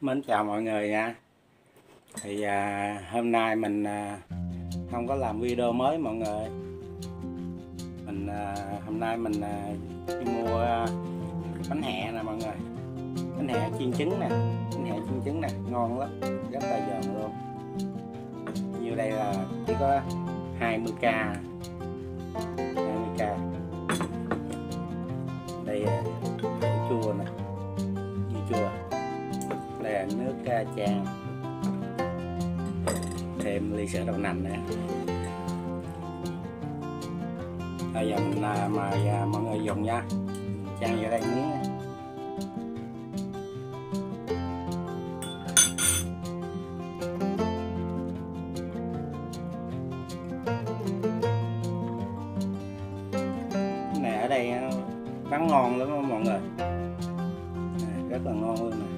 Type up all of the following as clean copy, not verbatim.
Mến chào mọi người nha. Thì hôm nay mình không có làm video mới mọi người. Hôm nay mình đi mua bánh hẹ nè mọi người. Bánh hẹ chiên trứng nè, bánh hẹ chiên trứng nè, ngon lắm, rất là giòn luôn. Như đây là chỉ có 20k. 20k. Đây chua nè, dưa chua. Đây là nước chan, thêm ly sữa đậu nành nữa. Bây giờ mình mời mọi người dùng nha. Chan vô đây miếng nha. Cái này ở đây bán ngon lắm đó, mọi người. Rất là ngon luôn nè.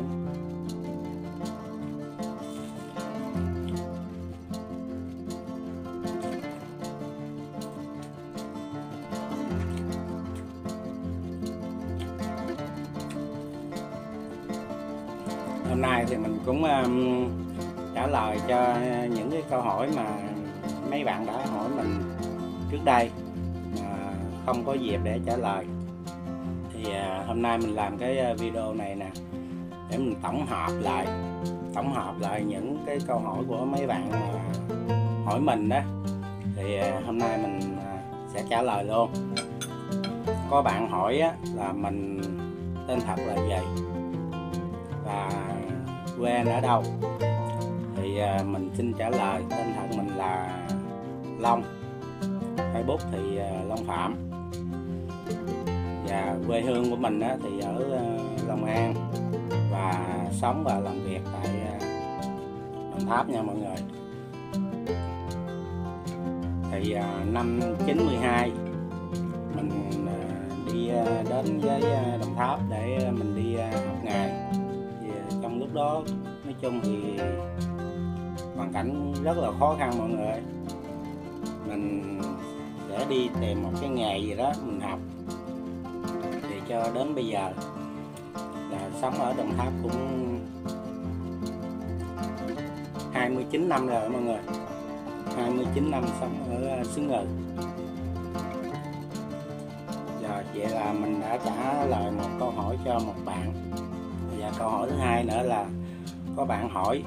Hôm nay thì mình cũng trả lời cho những cái câu hỏi mà mấy bạn đã hỏi mình trước đây mà không có dịp để trả lời. Thì hôm nay mình làm cái video này nè để mình tổng hợp lại những cái câu hỏi của mấy bạn hỏi mình đó. Thì hôm nay mình sẽ trả lời luôn. Có bạn hỏi á, là mình tên thật là gì và quê anh ở đâu, thì mình xin trả lời. Tên thật mình là Long, Facebook thì Long Phạm, và quê hương của mình á, thì ở Long An và sống và làm việc tại Đồng Tháp nha mọi người. Thì năm 92 mình đi đến với Đồng Tháp để mình đi học nghề. Trong lúc đó nói chung thì hoàn cảnh rất là khó khăn mọi người. Mình sẽ đi tìm một cái nghề gì đó mình học, thì cho đến bây giờ là sống ở Đồng Tháp cũng 29 năm rồi mọi người. 29 năm sống ở xứ Ngự. Rồi vậy là mình đã trả lời một câu hỏi cho một bạn. Và câu hỏi thứ hai nữa là có bạn hỏi: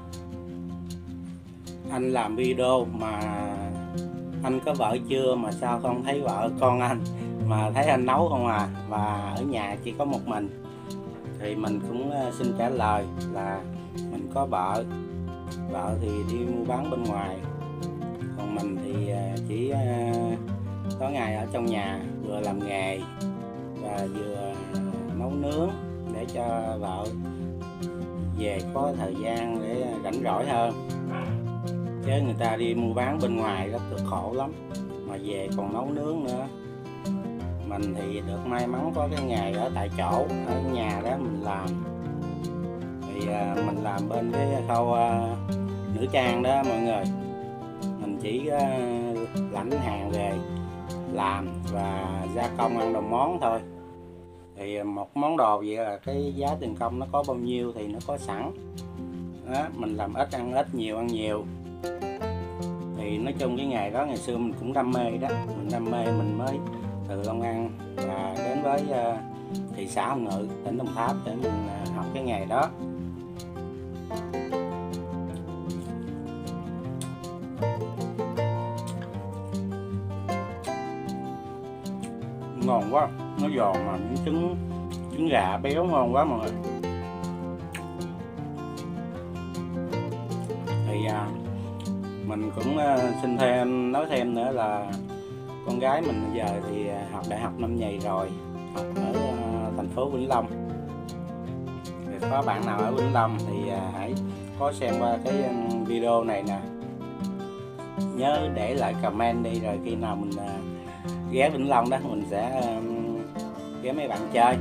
anh làm video mà anh có vợ chưa mà sao không thấy vợ con anh, mà thấy anh nấu không à, và ở nhà chỉ có một mình. Thì mình cũng xin trả lời là mình có vợ. Vợ thì đi mua bán bên ngoài, còn mình thì chỉ có ngày ở trong nhà vừa làm nghề và vừa nấu nướng để cho vợ về có thời gian để rảnh rỗi hơn. Chứ người ta đi mua bán bên ngoài rất cực khổ lắm, mà về còn nấu nướng nữa. Mình thì được may mắn có cái nghề ở tại chỗ, ở nhà đó mình làm. Thì mình làm bên cái khâu nữ trang đó mọi người. Mình chỉ lãnh hàng về làm và gia công ăn đồng món thôi. Thì một món đồ vậy là cái giá tiền công nó có bao nhiêu thì nó có sẵn đó. Mình làm ít ăn ít, nhiều ăn nhiều. Thì nói chung cái nghề đó ngày xưa mình cũng đam mê đó. Mình đam mê mình mới từ Long An và đến với thị xã Hồng Ngự, tỉnh Đồng Tháp để mình học cái nghề đó. Ngon quá, nó giòn mà những trứng gà béo ngon quá mọi người. Thì mình cũng xin nói thêm nữa là con gái mình bây giờ thì học đại học năm nhì rồi, học ở thành phố Vĩnh Long. Thì có bạn nào ở Vĩnh Long thì hãy có xem qua cái video này nè, nhớ để lại comment đi, rồi khi nào mình ghé Vĩnh Long đó mình sẽ ghé mấy bạn chơi.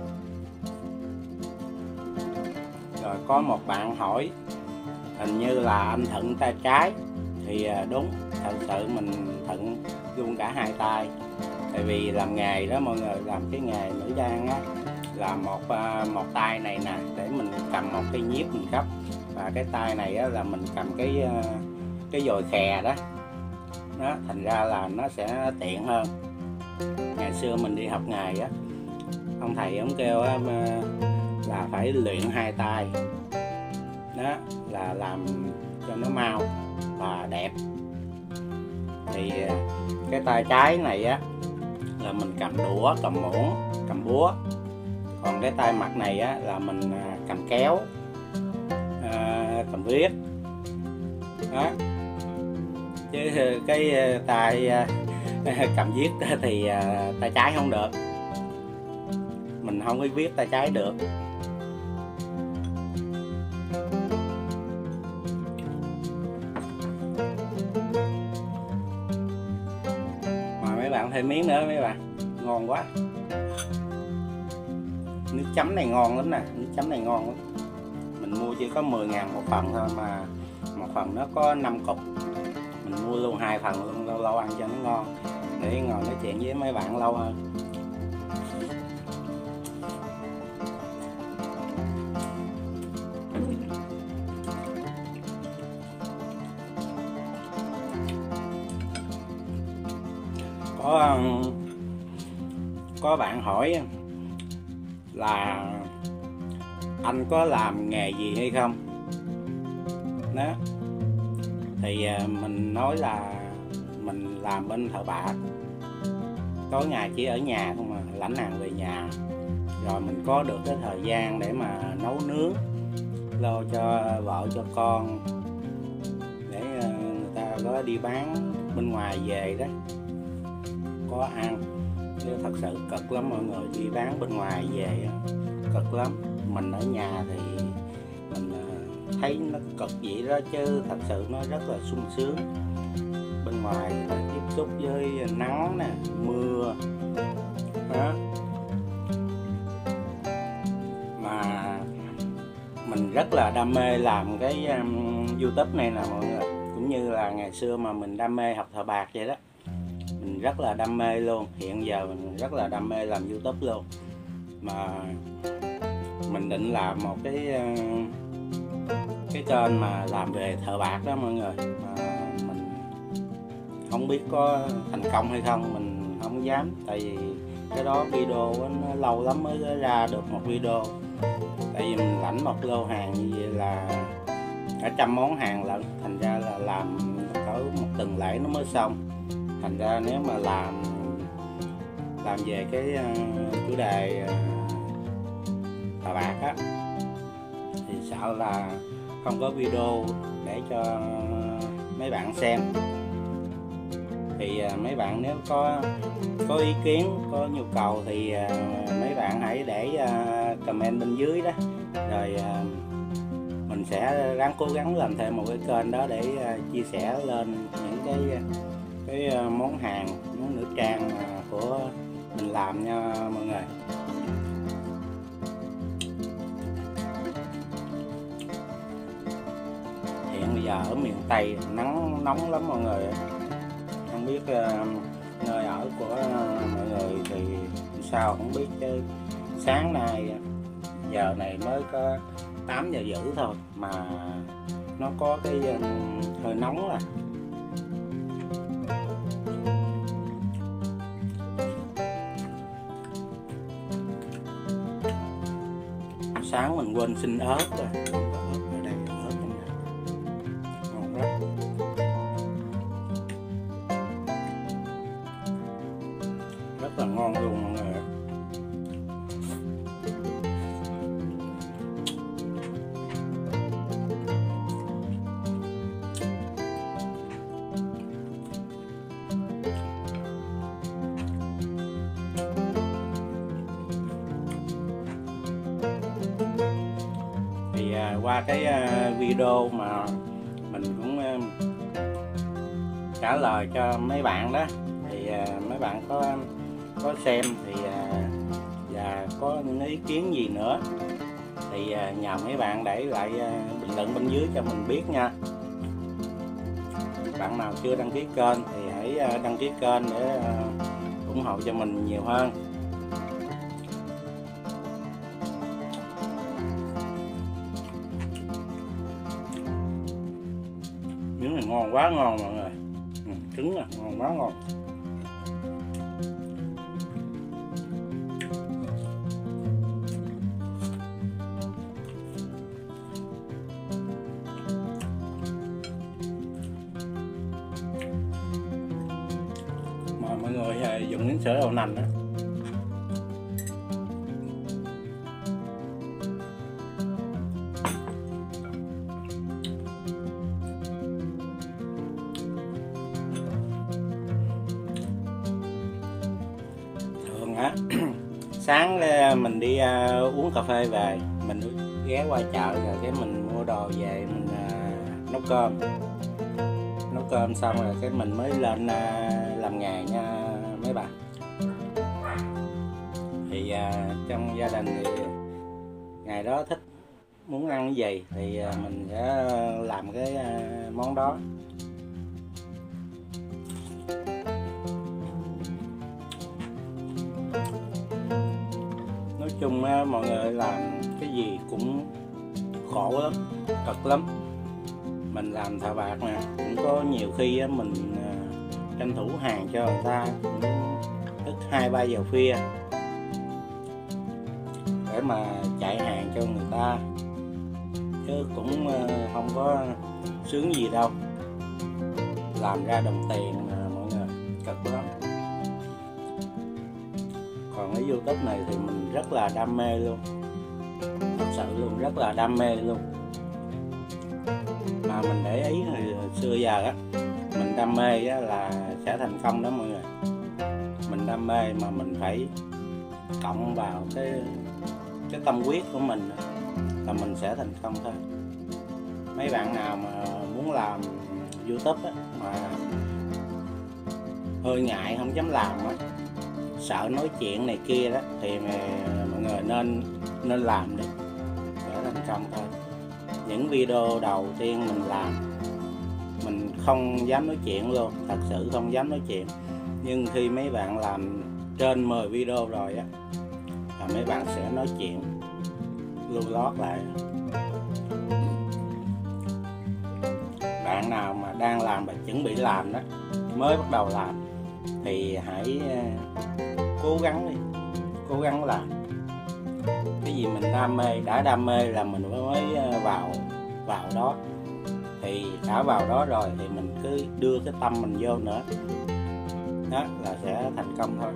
Rồi có một bạn hỏi hình như là anh thuận tay trái, thì đúng, thật sự mình thuận luôn cả hai tay. Tại vì làm nghề đó mọi người, làm cái nghề nữ trang á, là một tay này nè để mình cầm một cây nhíp mình cấp, và cái tay này á, là mình cầm cái dồi khè đó, thành ra là nó sẽ tiện hơn. Ngày xưa mình đi học nghề á, ông thầy ông kêu á, là phải luyện hai tay đó, là làm cho nó mau và đẹp. Thì cái tay trái này á là mình cầm đũa, cầm muỗng, cầm búa, còn cái tay mặt này á là mình cầm kéo, cầm viết đó. Chứ cái tay cầm viết thì tay trái không được, mình không có viết tay trái được. Mà mấy bạn thêm miếng nữa mấy bạn, ngon quá. Nước chấm này ngon lắm nè, nước chấm này ngon lắm. Mình mua chỉ có 10.000 một phần thôi, mà một phần nó có 5 cục. Mình mua luôn 2 phần luôn, lâu lâu ăn cho nó ngon, để ngồi nói chuyện với mấy bạn lâu hơn. Có bạn hỏi là anh có làm nghề gì hay không đó, thì mình nói là mình làm bên thợ bạc, tối ngày chỉ ở nhà không, mà lãnh hàng về nhà, rồi mình có được cái thời gian để mà nấu nướng, lo cho vợ cho con, để người ta có đi bán bên ngoài về đó có ăn. Chứ thật sự cực lắm mọi người, đi bán bên ngoài về cực lắm. Mình ở nhà thì mình thấy nó cực vậy đó, chứ thật sự nó rất là sung sướng. Bên ngoài phải tiếp xúc với nắng nè, mưa đó, mà mình rất là đam mê làm cái YouTube này nè mọi người. Cũng như là ngày xưa mà mình đam mê học thợ bạc vậy đó, mình rất là đam mê luôn. Hiện giờ mình rất là đam mê làm YouTube luôn. Mà mình định làm một cái kênh mà làm về thợ bạc đó mọi người, mà mình không biết có thành công hay không, mình không dám, tại vì cái đó video nó lâu lắm mới ra được một video. Tại vì mình lãnh một lô hàng như vậy là cả 100 món hàng lận, thành ra là làm có một tuần lễ nó mới xong. Thành ra nếu mà làm về cái chủ đề thợ bạc á, thì sợ là không có video để cho mấy bạn xem. Thì mấy bạn nếu có ý kiến, có nhu cầu thì mấy bạn hãy để comment bên dưới đó, rồi mình sẽ ráng cố gắng làm thêm một cái kênh đó để chia sẻ lên những cái món hàng, món nữ trang của mình làm nha mọi người. Hiện bây giờ ở miền Tây nắng nóng lắm mọi người, không biết nơi ở của mọi người thì sao không biết, chứ sáng nay giờ này mới có 8 giờ rưỡi thôi mà nó có cái hơi nóng à. Sáng mình quên xin ớt rồi, ớt ở đây, ớt trong này ngon quá, rất là ngon luôn mọi người. Qua cái video mà mình cũng trả lời cho mấy bạn đó, thì mấy bạn có xem thì và có những ý kiến gì nữa thì nhờ mấy bạn để lại bình luận bên dưới cho mình biết nha. Bạn nào chưa đăng ký kênh thì hãy đăng ký kênh để ủng hộ cho mình nhiều hơn. ngon quá ngon mọi người. Trứng à, ngon quá ngon. Mà mọi người dùng miếng sữa đậu nành đó. Sáng mình đi uống cà phê về, mình ghé qua chợ rồi cái mình mua đồ về mình nấu cơm xong rồi cái mình mới lên làm nghề nha mấy bạn. Thì trong gia đình thì ngày đó thích muốn ăn cái gì thì mình sẽ làm cái món đó. Nói chung mọi người làm cái gì cũng khổ lắm, cực lắm. Mình làm thợ bạc nè, cũng có nhiều khi mình tranh thủ hàng cho người ta cũng thức 2-3 giờ khuya để mà chạy hàng cho người ta, chứ cũng không có sướng gì đâu. Làm ra đồng tiền mọi người, cực lắm. Còn cái YouTube này thì mình rất là đam mê luôn, thật sự luôn, rất là đam mê luôn. Mà mình để ý hồi xưa giờ á, mình đam mê á là sẽ thành công đó mọi người. Mình đam mê mà mình phải cộng vào cái tâm huyết của mình là mình sẽ thành công thôi. Mấy bạn nào mà muốn làm YouTube á, mà hơi ngại không dám làm á, sợ nói chuyện này kia đó, thì mọi người nên làm đi để thành công thôi. Những video đầu tiên mình làm mình không dám nói chuyện luôn, thật sự không dám nói chuyện. Nhưng khi mấy bạn làm trên 10 video rồi á là mấy bạn sẽ nói chuyện lưu lót lại. Bạn nào mà đang làm và chuẩn bị làm đó, mới bắt đầu làm thì hãy cố gắng đi, cố gắng làm. Cái gì mình đam mê, đã đam mê là mình mới vào đó. Thì đã vào đó rồi thì mình cứ đưa cái tâm mình vô nữa, đó là sẽ thành công thôi.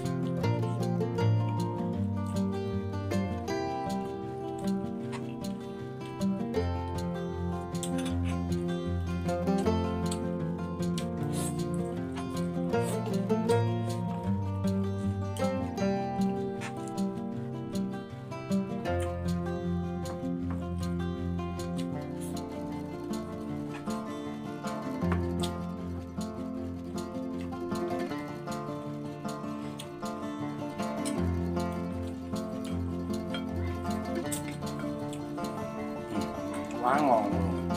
Quá ngon luôn,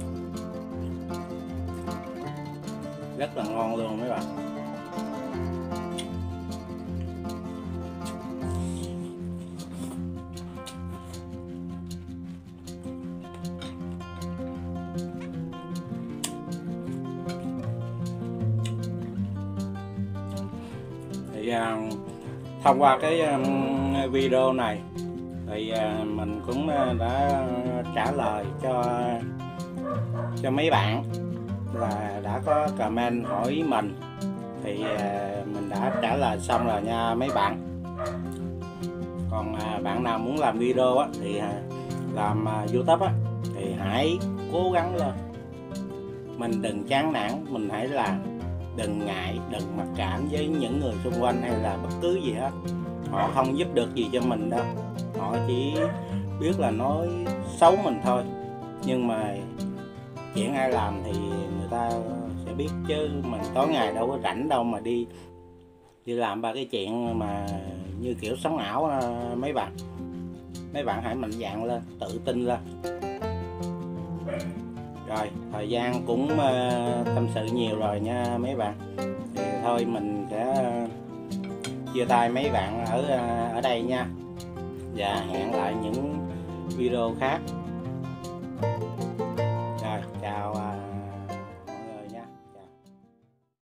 rất là ngon luôn mấy bạn. Thì thông qua cái video này thì mình cũng đã trả lời cho mấy bạn là đã có comment hỏi mình, thì mình đã trả lời xong rồi nha mấy bạn. Còn bạn nào muốn làm video á, thì làm YouTube á, thì hãy cố gắng lên. Mình đừng chán nản, mình hãy làm, đừng ngại, đừng mặc cảm với những người xung quanh hay là bất cứ gì hết. Họ không giúp được gì cho mình đâu, họ chỉ biết là nói xấu mình thôi. Nhưng mà chuyện ai làm thì người ta sẽ biết, chứ mình tối ngày đâu có rảnh đâu mà đi làm ba cái chuyện mà như kiểu sống ảo. Mấy bạn hãy mạnh dạn lên, tự tin lên. Rồi thời gian cũng tâm sự nhiều rồi nha mấy bạn, thì thôi mình sẽ chia tay mấy bạn ở đây nha, và hẹn lại những video khác.